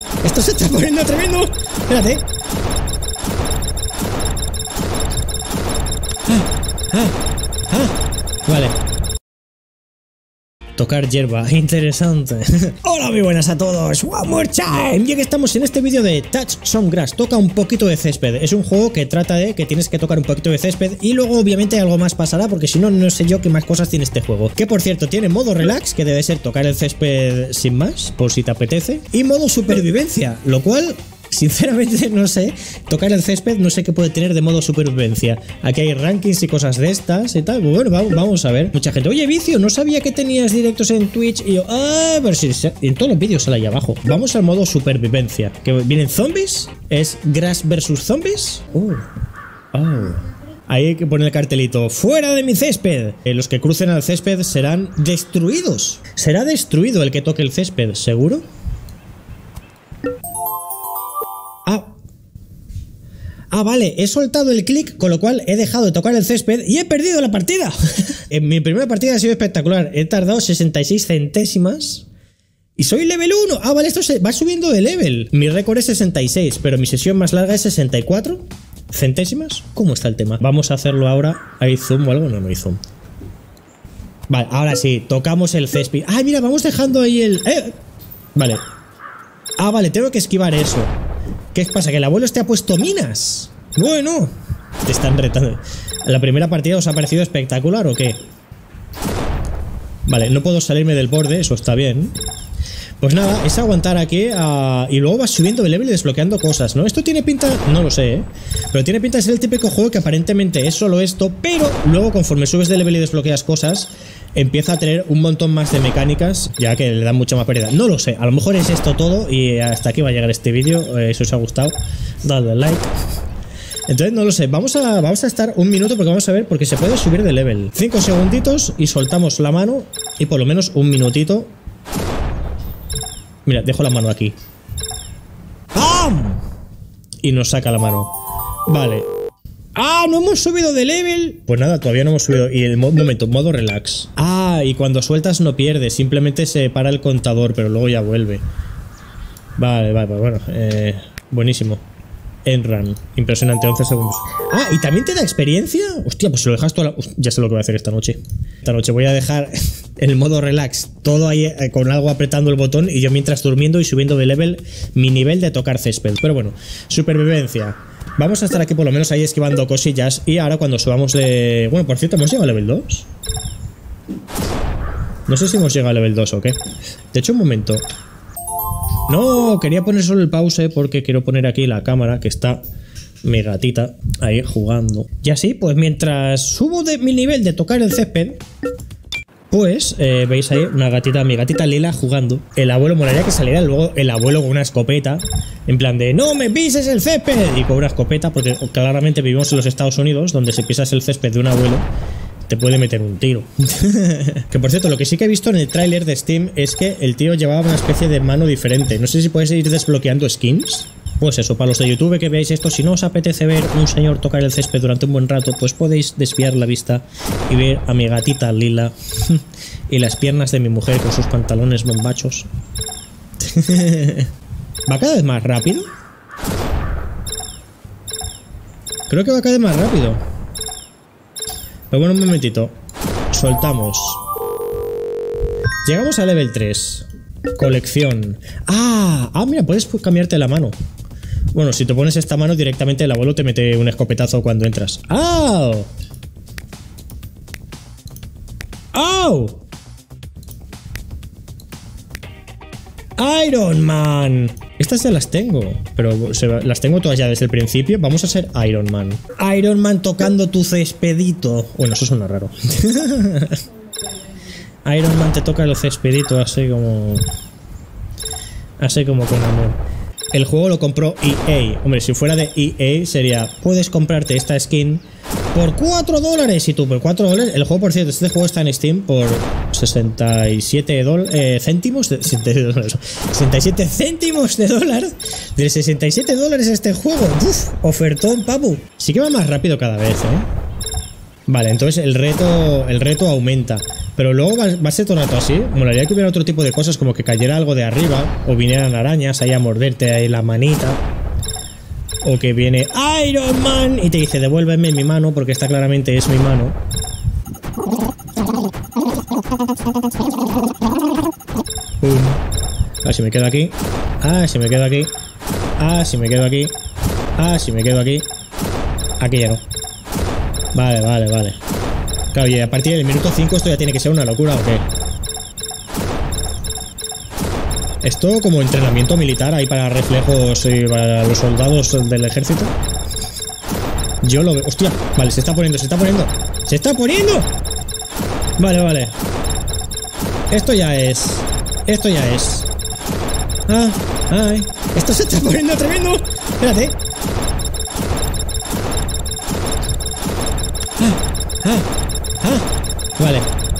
Esto se está poniendo tremendo. Espérate. Vale. Tocar hierba, interesante. Hola, muy buenas a todos. One more time. Ya que estamos en este vídeo de Touch Some Grass, toca un poquito de césped. Es un juego que trata de que tienes que tocar un poquito de césped y luego obviamente algo más pasará, porque si no, no sé yo qué más cosas tiene este juego. Que por cierto, tiene modo relax, que debe ser tocar el césped sin más, por si te apetece, y modo supervivencia, lo cual... sinceramente no sé, tocar el césped no sé qué puede tener de modo supervivencia. Aquí hay rankings y cosas de estas y tal. Bueno, vamos a ver. Mucha gente, oye, Vicio, no sabía que tenías directos en Twitch. Y yo, pero si en todos los vídeos sale ahí abajo. Vamos al modo supervivencia. Que vienen zombies. Es Grass versus zombies. Ahí hay que poner el cartelito, ¡fuera de mi césped! Los que crucen al césped serán destruidos. Será destruido el que toque el césped, ¿seguro? Vale, he soltado el clic, con lo cual he dejado de tocar el césped y he perdido la partida. En mi primera partida ha sido espectacular. He tardado 66 centésimas y soy level 1. Vale, esto se va subiendo de level. Mi récord es 66, pero mi sesión más larga es 64 centésimas. ¿Cómo está el tema? Vamos a hacerlo ahora. ¿Hay zoom o algo? No hay zoom. Vale, ahora sí, tocamos el césped. Mira, vamos dejando ahí el... Vale. Vale, tengo que esquivar eso. ¿Qué pasa? ¿Que el abuelo te ha puesto minas? Bueno, te están retando. ¿La primera partida os ha parecido espectacular o qué? Vale, no puedo salirme del borde, eso está bien. Pues nada, es aguantar aquí y luego vas subiendo de level y desbloqueando cosas, ¿no? Esto tiene pinta... no lo sé, ¿eh? Pero tiene pinta de ser el típico juego que aparentemente es solo esto, pero luego conforme subes de level y desbloqueas cosas, empieza a tener un montón más de mecánicas, ya que le dan mucha más pérdida. No lo sé, a lo mejor es esto todo y hasta aquí va a llegar este vídeo. Si os ha gustado, dadle like. Entonces no lo sé, vamos a estar un minuto porque vamos a ver, porque se puede subir de level. 5 segunditos y soltamos la mano y por lo menos un minutito. Mira, dejo la mano aquí. ¡Pam! Y nos saca la mano. Vale. No hemos subido de level. Pues nada, todavía no hemos subido. Y el momento, modo relax. Y cuando sueltas no pierdes, simplemente se para el contador, pero luego ya vuelve. Vale, bueno, buenísimo. End run, impresionante, 11 segundos. ¿Y también te da experiencia? Hostia, pues si lo dejas toda ya sé lo que voy a hacer esta noche. Esta noche voy a dejar el modo relax, todo ahí con algo apretando el botón y yo mientras durmiendo y subiendo de level mi nivel de tocar césped. Pero bueno, supervivencia. Vamos a estar aquí por lo menos ahí esquivando cosillas. Y ahora cuando subamos de... Bueno, por cierto, ¿hemos llegado a level 2? No sé si hemos llegado a level 2 o qué. De hecho, un momento. No, quería poner solo el pause porque quiero poner aquí la cámara, que está mi gatita ahí jugando. Y así, pues mientras subo de mi nivel de tocar el césped, pues veis ahí una gatita, mi gatita Lila jugando. El abuelo, molaría que saliera luego el abuelo con una escopeta, en plan de ¡no me pises el césped! Y con una escopeta, porque claramente vivimos en los Estados Unidos, donde si pisas el césped de un abuelo te puede meter un tiro. Que por cierto, lo que sí que he visto en el tráiler de Steam es que el tío llevaba una especie de mano diferente. No sé si puedes ir desbloqueando skins. Pues eso, para los de YouTube que veáis esto, si no os apetece ver un señor tocar el césped durante un buen rato, pues podéis desviar la vista y ver a mi gatita Lila y las piernas de mi mujer con sus pantalones bombachos. ¿Va cada vez más rápido? Creo que va cada vez más rápido. Pero bueno, un momentito. Soltamos. Llegamos a level 3. Colección. Mira, puedes cambiarte la mano. Bueno, si te pones esta mano directamente el abuelo te mete un escopetazo cuando entras. ¡Au! Iron Man. Estas ya las tengo, pero las tengo todas ya desde el principio. Vamos a ser Iron Man. Iron Man tocando tu céspedito. Bueno, eso suena raro. Iron Man te toca el céspedito así como con amor. El juego lo compró EA. Hombre, si fuera de EA sería, puedes comprarte esta skin por $4. Y tú, por $4. El juego, por cierto, este juego está en Steam por 67 céntimos de 67 céntimos de dólar. De $67 este juego. Ofertón, papu. Sí que va más rápido cada vez, Vale, entonces el reto aumenta. Pero luego va a ser todo el rato así. Molaría que hubiera otro tipo de cosas, como que cayera algo de arriba, o vinieran arañas ahí a morderte ahí la manita. O que viene Iron Man y te dice, devuélveme mi mano, porque esta claramente es mi mano. Ah, si me quedo aquí. Ah, si me quedo aquí. Ah, si me quedo aquí. Ah, si me quedo aquí. Aquí ya no. Vale, vale, vale. Claro, y a partir del minuto 5 esto ya tiene que ser una locura, ¿o qué? Esto como entrenamiento militar ahí para reflejos y para los soldados del ejército. Yo lo veo. ¡Hostia! Vale, se está poniendo, se está poniendo. ¡Se está poniendo! Vale, vale. Esto ya es. Esto ya es. Ah, ay. Esto se está poniendo tremendo. Espérate. Vale.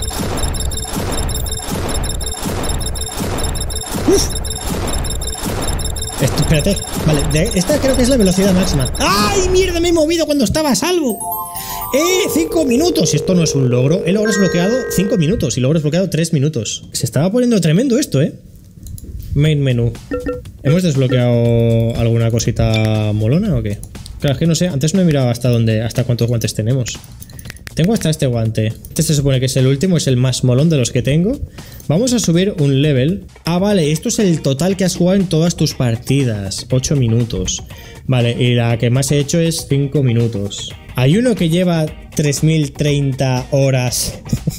Uf. Esto, espérate. Vale, esta creo que es la velocidad máxima. ¡Ay, mierda! Me he movido cuando estaba a salvo. 5 minutos. Esto no es un logro. El logro desbloqueado 5 minutos y logro desbloqueado 3 minutos. Se estaba poniendo tremendo esto, Main menú. ¿Hemos desbloqueado alguna cosita molona o qué? Claro, es que no sé. Antes no he mirado hasta cuántos guantes tenemos. Tengo hasta este guante. Este se supone que es el último, es el más molón de los que tengo. Vamos a subir un level. Ah, vale, esto es el total que has jugado en todas tus partidas. 8 minutos. Vale, y la que más he hecho es 5 minutos. Hay uno que lleva 3030 horas.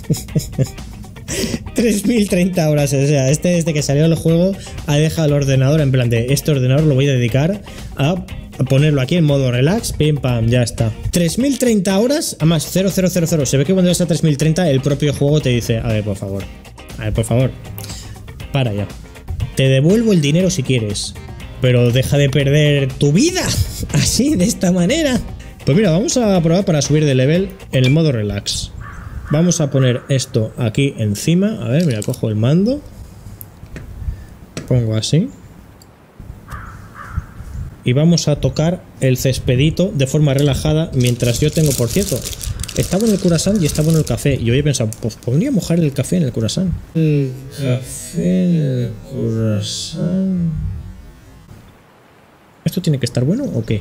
3030 horas, o sea, este desde que salió el juego ha dejado el ordenador en plan de este ordenador lo voy a dedicar a ponerlo aquí en modo relax, pim pam, ya está. 3030 horas, además 0000. Se ve que cuando vas a 3030 el propio juego te dice, a ver, por favor, para ya. Te devuelvo el dinero si quieres, pero deja de perder tu vida así, de esta manera. Pues mira, vamos a probar para subir de level en el modo relax. Vamos a poner esto aquí encima. A ver, mira, cojo el mando. Pongo así. Y vamos a tocar el cespedito de forma relajada. Mientras yo tengo, por cierto, estaba en el curasán y estaba en el café. Y yo he pensado, pues podría mojar el café en el curasán. El café en el curasán. ¿Esto tiene que estar bueno o qué?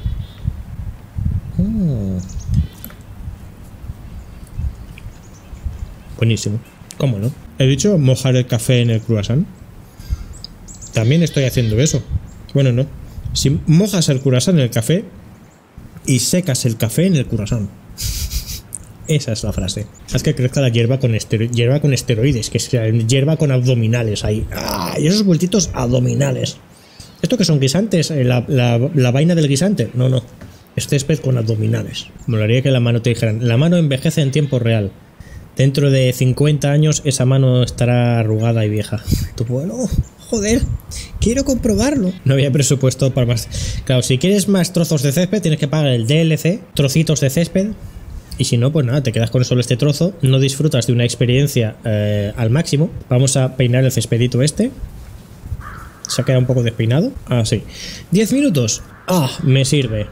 Buenísimo. ¿Cómo no? He dicho mojar el café en el croissant. También estoy haciendo eso. Bueno, no. Si mojas el croissant en el café y secas el café en el croissant. Esa es la frase. Haz que crezca la hierba con esteroides, que sea hierba con abdominales ahí. ¡Ah! Y esos bultitos abdominales. ¿Esto que son guisantes? ¿La vaina del guisante? No, no. Es césped con abdominales. Me molaría que la mano te dijeran, la mano envejece en tiempo real. Dentro de 50 años esa mano estará arrugada y vieja. Tú, bueno, joder, quiero comprobarlo. No había presupuesto para más. Claro, si quieres más trozos de césped tienes que pagar el DLC, trocitos de césped. Y si no, pues nada, te quedas con solo este trozo. No disfrutas de una experiencia al máximo. Vamos a peinar el céspedito este. Se ha quedado un poco despeinado. Ah, sí. 10 minutos. Ah, me sirve.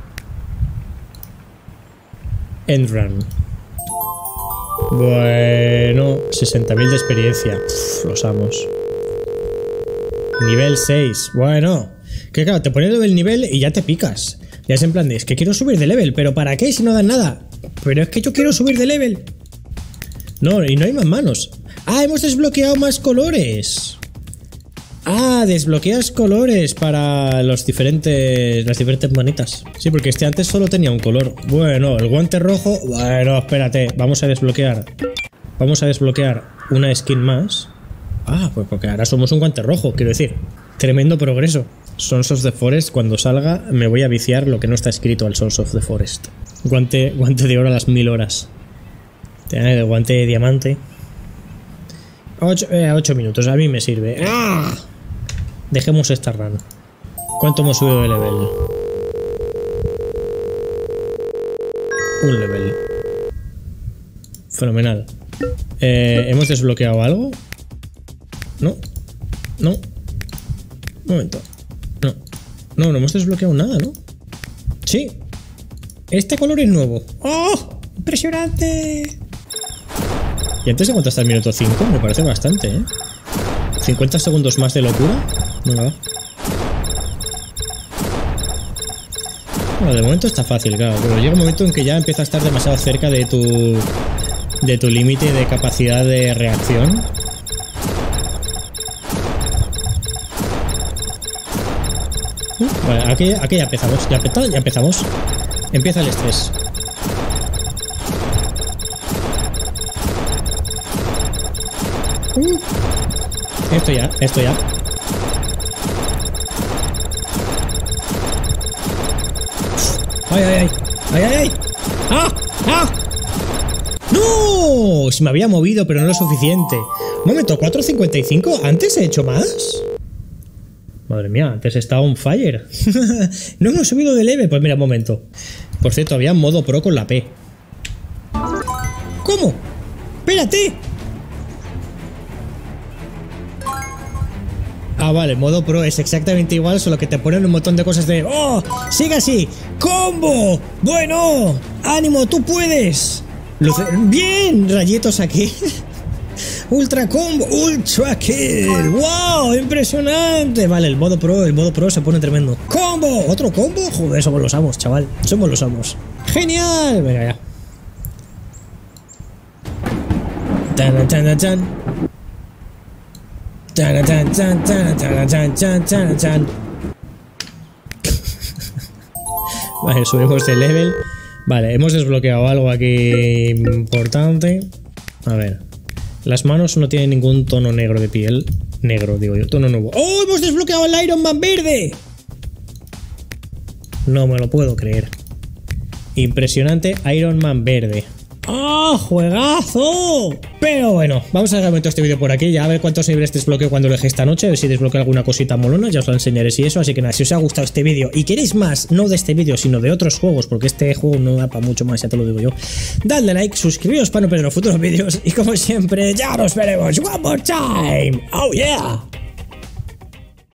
End run. Bueno, 60.000 de experiencia. Uf, los amos. Nivel 6. Bueno, que claro, te pones el nivel y ya te picas. Ya es en plan de, es que quiero subir de level, pero ¿para qué si no dan nada? Pero es que yo quiero subir de level. No, y no hay más manos. Ah, hemos desbloqueado más colores. Ah, desbloqueas colores para las diferentes manitas. Sí, porque este antes solo tenía un color. Bueno, el guante rojo. Bueno, espérate, vamos a desbloquear una skin más. Ah, pues porque ahora somos un guante rojo, quiero decir. Tremendo progreso. Sons of the Forest, cuando salga me voy a viciar lo que no está escrito al Sons of the Forest. Guante de oro a las 1000 horas. El guante de diamante. 8 minutos, a mí me sirve. ¡Ah! Dejemos esta run. ¿Cuánto hemos subido de level? Un level. Fenomenal. ¿Hemos desbloqueado algo? No. No. Un momento. No. No hemos desbloqueado nada, ¿no? Sí. Este color es nuevo. ¡Oh! ¡Impresionante! ¿Y antes de cuánto está el minuto 5? Me parece bastante, ¿eh? 50 segundos más de locura. Venga, va. Bueno, de momento está fácil, claro, pero llega un momento en que ya empieza a estar demasiado cerca de tu límite de capacidad de reacción. Vale, aquí ya empezamos, ya empezamos. Empieza el estrés. Esto ya. ¡Ay! ¡Ah! ¡No! Se me había movido, pero no lo suficiente. Un momento, 4.55. ¿Antes he hecho más? Madre mía, antes estaba on fire. No hemos subido de level. Pues mira, un momento. Por cierto, había modo pro con la P. ¿Cómo? ¡Espérate! Ah, vale, modo pro es exactamente igual, solo que te ponen un montón de cosas de ¡oh! ¡Sigue así! ¡Combo! ¡Bueno! ¡Ánimo! ¡Tú puedes! ¡Bien! Rayitos aquí. ¡Ultra combo! ¡Ultra kill! ¡Wow! ¡Impresionante! Vale, el modo pro se pone tremendo. ¡Combo! ¿Otro combo? Joder, somos los amos, chaval. Somos los amos. ¡Genial! Venga, ya. Tan, tan, tan. Vale, subimos de level. Vale, hemos desbloqueado algo aquí importante. A ver. Las manos no tienen ningún tono negro de piel. Negro, digo yo, tono nuevo. ¡Oh! ¡Hemos desbloqueado el Iron Man verde! No me lo puedo creer. Impresionante Iron Man verde. ¡Ah! ¡Oh, juegazo! Pero bueno, vamos a dejar este vídeo por aquí. Ya a ver cuántos niveles desbloqueo cuando lo deje esta noche. A ver si desbloqueo alguna cosita molona. Ya os lo enseñaré si eso. Así que nada, si os ha gustado este vídeo y queréis más, no de este vídeo, sino de otros juegos, porque este juego no da para mucho más, ya te lo digo yo. Dadle like, suscribiros para no perder los futuros vídeos. Y como siempre, ya nos veremos. One more time. ¡Oh yeah!